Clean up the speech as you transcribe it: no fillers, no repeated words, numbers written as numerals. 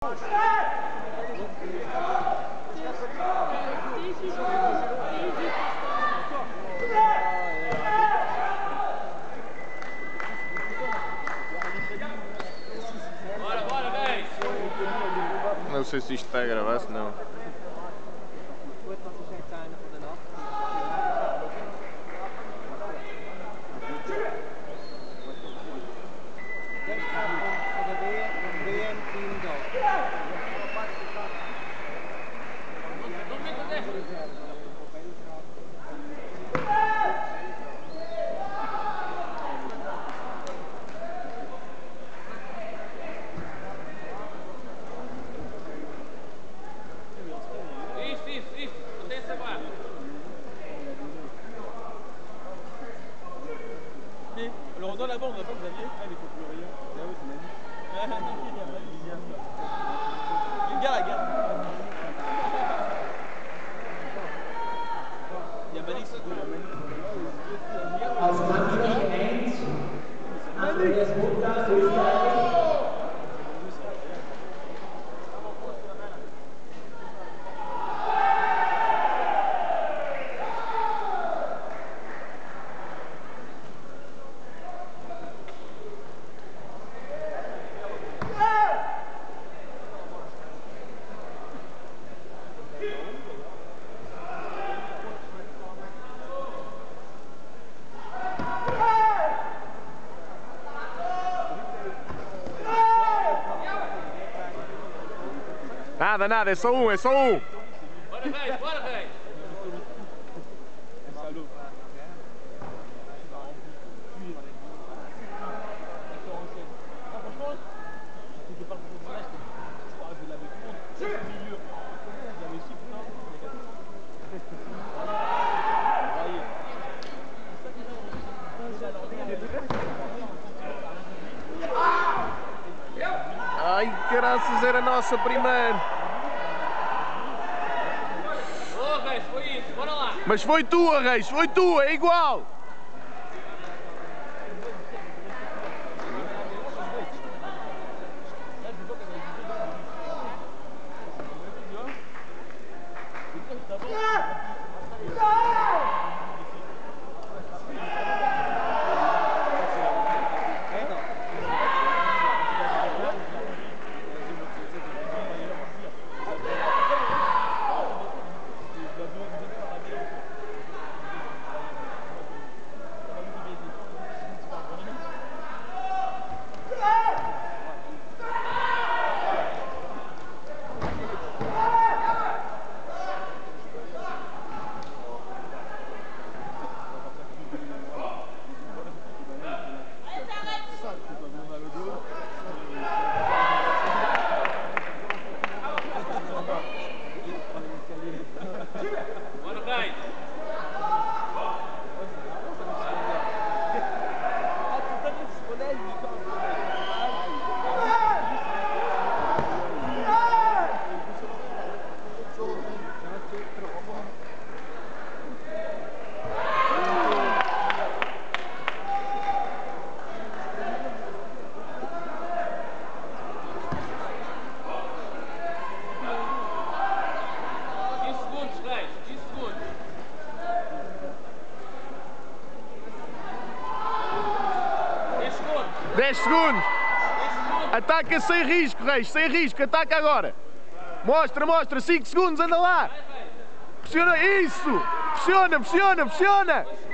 Não sei se isto está a gravar, se não. Alors on doit la bande, vous aviez. Ah mais il faut plus rien. Ah oui, c'est magnifique. Les gars, regarde. Il y a Manix. Als Mannschaft 1, Andreas Mutter, Österreich. Nada, nada, é só um, é só um. Bora, velho, bora, velho. Ai, graças, era a nossa primeira. Ô, Reis, foi isso, bora lá. Mas foi tua, Reis, foi tua, é igual. Dez segundos. Ataca sem risco, Reis, sem risco, ataca agora. Mostra, mostra, 5 segundos, anda lá. Pressiona, isso. Pressiona, pressiona, pressiona.